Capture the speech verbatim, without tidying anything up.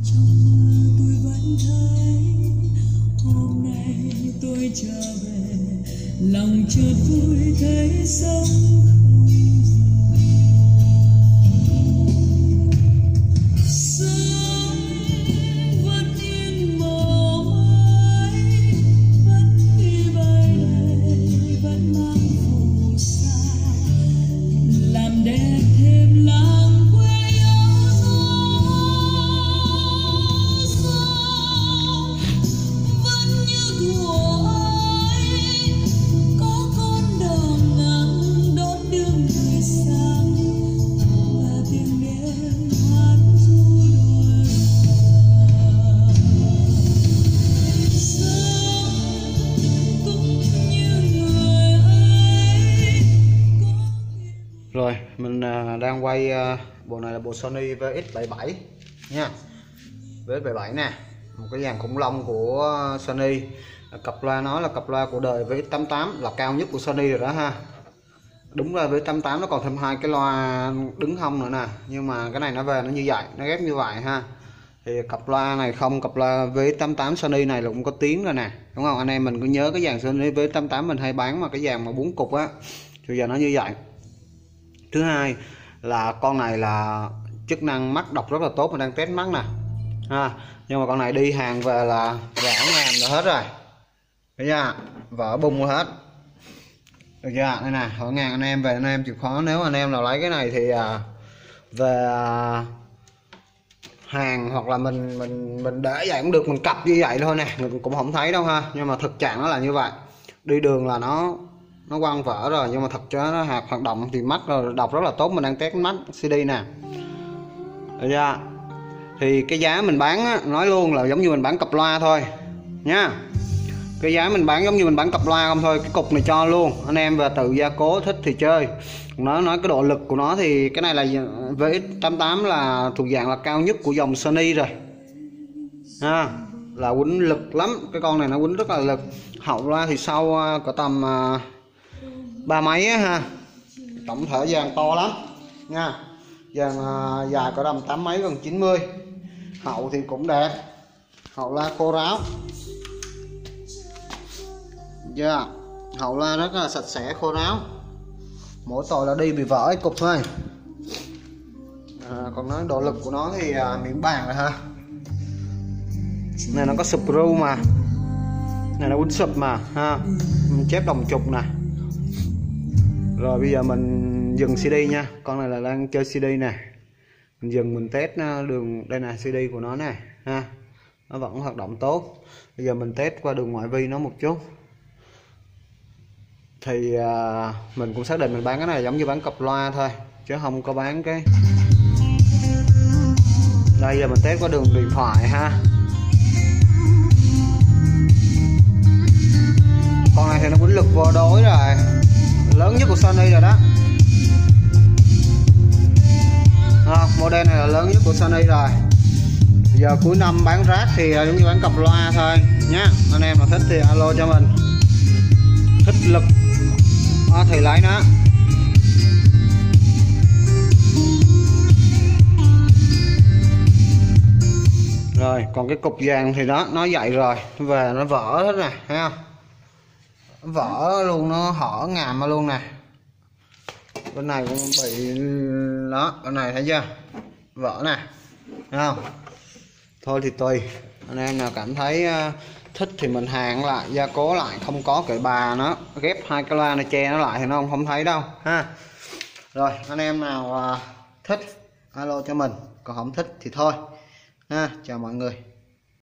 Trong mơ tôi vẫn thấy hôm nay tôi trở về, lòng chợt vui thấy sống không giờ. Sớm vẫn yên màu mãi, vẫn khi bài này vẫn mang phù sa, làm đẹp thêm làng quê yêu dấu. Vẫn như thuở ấy có con đò ngắm đón đưa người sang, và tiếng đêm hát ru đôi bờ. Sớm cũng như người ấy có. Rồi mình à, đang quay à, bộ này là bộ Sony vê ích bảy mươi bảy nha, vê ích bảy mươi bảy nè, một cái dàn khủng long của Sony. Cặp loa nó là cặp loa của đời vê ích tám mươi tám, là cao nhất của Sony rồi đó ha. Đúng là vê ích tám mươi tám nó còn thêm hai cái loa đứng hông nữa nè, nhưng mà cái này nó về nó như vậy, nó ghép như vậy ha. Thì cặp loa này không, cặp loa vê ích tám mươi tám Sony này là cũng có tiếng rồi nè, đúng không anh em? Mình cứ nhớ cái dàn Sony vê ích tám mươi tám mình hay bán mà cái dàn mà bốn cục á, bây giờ nó như vậy. Thứ hai là con này là chức năng mắt đọc rất là tốt, mình đang test mắt nè ha. Nhưng mà con này đi hàng về là vỏ ngàm là hết rồi, thấy chưa? Vỏ bung hết, được chưa? Đây nè, vỏ ngàn anh em về anh em chịu khó, nếu anh em nào lấy cái này thì à, về à, hàng hoặc là mình mình mình để vậy cũng được, mình cặp như vậy thôi nè, mình cũng không thấy đâu ha. Nhưng mà thực trạng nó là như vậy, đi đường là nó nó quăng vỡ rồi, nhưng mà thật cho nó hoạt hoạt động thì mắt rồi đọc rất là tốt. Mình đang test mắt xê đê nè, được chưa? Thì cái giá mình bán á, nói luôn là giống như mình bán cặp loa thôi nha. Cái giá mình bán giống như mình bán cặp loa không thôi. Cái cục này cho luôn, anh em về tự gia cố, thích thì chơi. Nó nói cái độ lực của nó thì cái này là vê ích tám mươi tám là thuộc dạng là cao nhất của dòng Sony rồi ha, là quýnh lực lắm. Cái con này nó quýnh rất là lực. Hậu loa thì sau có tầm uh, ba mấy á ha, tổng thể dàn to lắm nha, dàn uh, dài có tầm tám mấy gần chín mươi. Hậu thì cũng đẹp, hậu loa khô ráo, yeah. Hậu loa rất là sạch sẽ khô ráo, mỗi tội là đi bị vỡ cái cục thôi. À, còn nói độ lực của nó thì à, miếng bàn rồi ha. Này nó có screw mà, này nó quýnh sụp mà ha, mình chép đồng trục nè. Rồi bây giờ mình dừng xê đê nha, con này là đang chơi xê đê nè. Mình dừng mình test đường, đây là xê đê của nó nè ha, nó vẫn hoạt động tốt. Bây giờ mình test qua đường ngoại vi nó một chút. Thì à, mình cũng xác định mình bán cái này giống như bán cặp loa thôi, chứ không có bán cái. Đây giờ mình test qua đường điện thoại ha. Con này thì nó quýnh lực vô đối rồi, lớn nhất của Sony rồi đó. À, model này là lớn nhất của Sony rồi. Giờ cuối năm bán rác thì giống như bán cặp loa thôi nhá. Anh em nào thích thì alo cho mình. Thích lực à, thì lấy nó. Rồi còn cái cục vàng thì đó nó vậy rồi, nó về nó vỡ hết nè, thấy không? Nó vỡ luôn, nó hở ngàm ra luôn nè. Bên này cũng bị đó, bên này thấy chưa? Vỡ nè, thấy không? Thôi thì tùy, anh em nào cảm thấy thích thì mình hàng lại, gia cố lại, không có kệ bà nó ghép hai cái loa này che nó lại thì nó không, không thấy đâu ha. Rồi anh em nào thích alo cho mình, còn không thích thì thôi ha. Chào mọi người.